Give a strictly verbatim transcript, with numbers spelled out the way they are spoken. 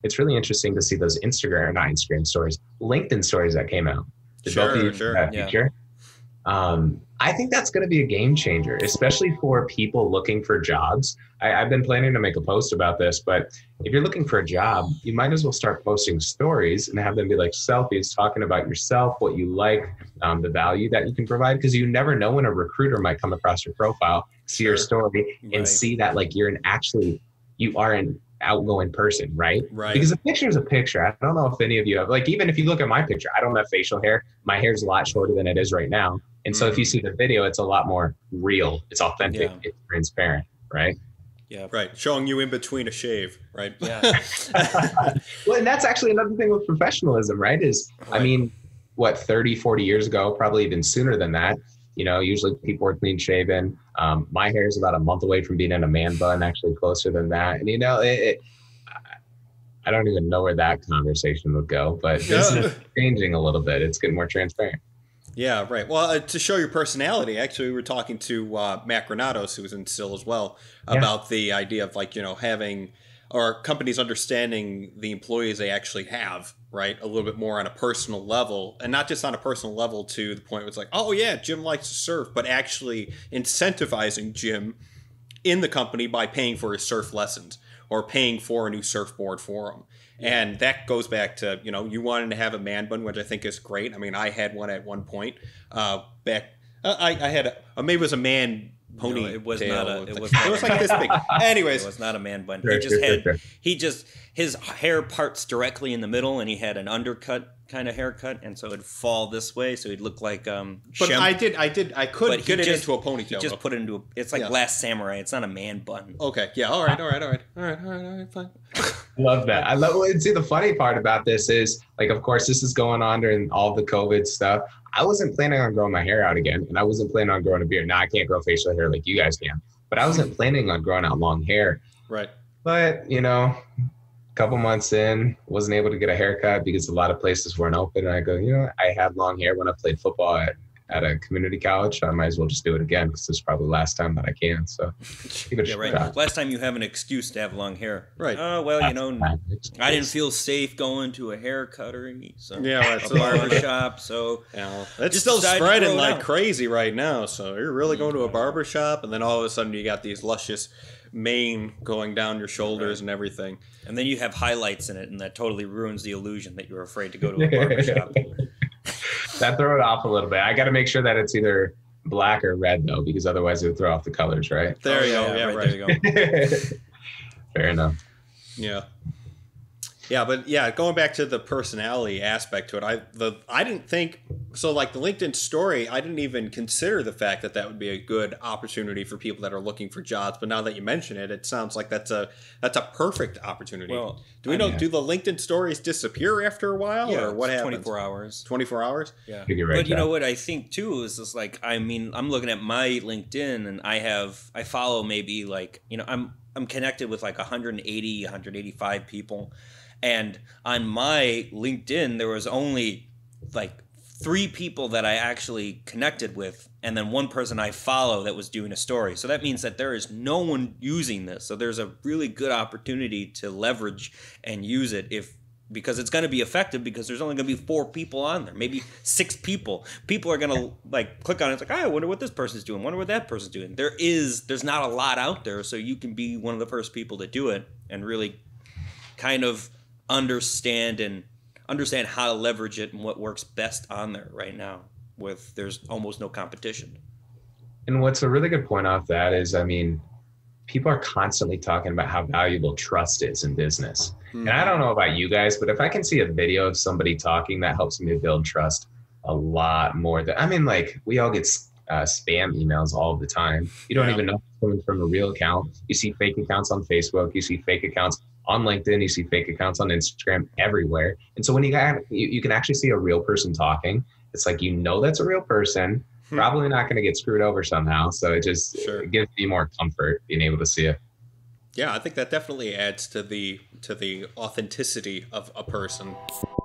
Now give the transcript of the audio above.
it's really interesting to see those Instagram, not Instagram stories, LinkedIn stories that came out. Did both of Sure, you sure. that Yeah. feature? Um, I think that's going to be a game changer, especially for people looking for jobs. I, I've been planning to make a post about this, but if you're looking for a job, you might as well start posting stories and have them be like selfies talking about yourself, what you like, um, the value that you can provide, because you never know when a recruiter might come across your profile, see your Sure. story, and Right. see that like you're an actually, you are an outgoing person, right? Right. Because a picture is a picture. I don't know if any of you have, like, even if you look at my picture, I don't have facial hair. My hair's a lot shorter than it is right now. And so if you see the video, it's a lot more real. It's authentic. Yeah. It's transparent, right? Yeah. Right. Showing you in between a shave, right? Yeah. Well, and that's actually another thing with professionalism, right? Is, I Right. mean, what, thirty, forty years ago, probably even sooner than that, you know, usually people are clean shaven. Um, my hair is about a month away from being in a man bun, actually closer than that. And, you know, it, it, I don't even know where that conversation would go, but this Yeah. is changing a little bit. It's getting more transparent. Yeah, right. Well, uh, to show your personality, actually, we were talking to uh, Matt Granados, who was in Still as well, Yeah. about the idea of, like, you know, having, or companies understanding the employees they actually have, right? A little bit more on a personal level, and not just on a personal level to the point where it's like, oh yeah, Jim likes to surf, but actually incentivizing Jim in the company by paying for his surf lessons or paying for a new surfboard for him. And that goes back to, you know, you wanted to have a man bun, which I think is great. I mean, I had one at one point. Uh, back, uh, I, I had a, uh, maybe it was a man pony. No, it was not a- it was it not was a like man- this big. Anyways, It was not a man bun. Sure, he just sure, had sure, sure. he just his hair parts directly in the middle, and he had an undercut kind of haircut, and so it'd fall this way, so he'd look like um. but Shem- I did, I did, I could but he get it just- into a ponytail. He just though. put it into a. It's like Yeah. Last Samurai. It's not a man bun. Okay, yeah, all right, all right, all right, all right, all right, all right, fine. Love that. I love. And see, the funny part about this is, like, of course, this is going on during all the COVID stuff. I wasn't planning on growing my hair out again, and I wasn't planning on growing a beard. Now I can't grow facial hair like you guys can, but I wasn't planning on growing out long hair. Right. But you know, a couple months in, wasn't able to get a haircut because a lot of places weren't open. And I go, you know, I had long hair when I played football at, at a community college. So I might as well just do it again because this is probably the last time that I can. So give it a Yeah, right. shot. Last time you have an excuse to have long hair. Right. Oh well, you know, That's- I didn't feel safe going to a haircuttery, so Yeah, right. a So, barber shop. So Yeah, it's Just still decided to spreading grow it like out. crazy right now. So you're really going to a barber shop, and then all of a sudden you got these luscious mane going down your shoulders and everything. and then you have highlights in it, and that totally ruins the illusion that you're afraid to go to a barber shop. That throw it off a little bit. I got to make sure that it's either black or red though, because otherwise it would throw off the colors, right? There Oh, you go. Yeah, right. There you go. Fair enough. Yeah. Yeah, but yeah, going back to the personality aspect to it, I the I didn't think so. Like the LinkedIn story, I didn't even consider the fact that that would be a good opportunity for people that are looking for jobs. But now that you mention it, it sounds like that's a that's a perfect opportunity. Well, do we I know? mean- Do the LinkedIn stories disappear after a while, Yeah, or what it's happens? twenty-four hours. Twenty-four hours. Yeah. Figure right But you down. know what I think too is just like, I mean, I'm looking at my LinkedIn, and I have I follow maybe like, you know, I'm I'm connected with like one hundred eighty, one hundred eighty-five people. And on my LinkedIn, there was only like three people that I actually connected with, and then one person I follow that was doing a story. So that means that there is no one using this. So there's a really good opportunity to leverage and use it if because it's going to be effective because there's only going to be four people on there, maybe six people. People are going to like click on it. It's like, oh, I wonder what this person's doing. Wonder what that person's doing. There is, there's not a lot out there. So you can be one of the first people to do it and really kind of understand and understand how to leverage it and what works best on there right now with there's almost no competition. And what's a really good point off that is, I mean, people are constantly talking about how valuable trust is in business. And I don't know about you guys, but if I can see a video of somebody talking, that helps me build trust a lot more than, I mean, like we all get uh, spam emails all the time. You don't Yeah. even know if it's coming from a real account. You see fake accounts on Facebook, you see fake accounts on LinkedIn, you see fake accounts on Instagram, everywhere. And so when you got, you, you can actually see a real person talking, it's like, you know, that's a real person, Hmm. probably not going to get screwed over somehow. So it just Sure. it gives me more comfort being able to see it. Yeah, I think that definitely adds to the to the authenticity of a person.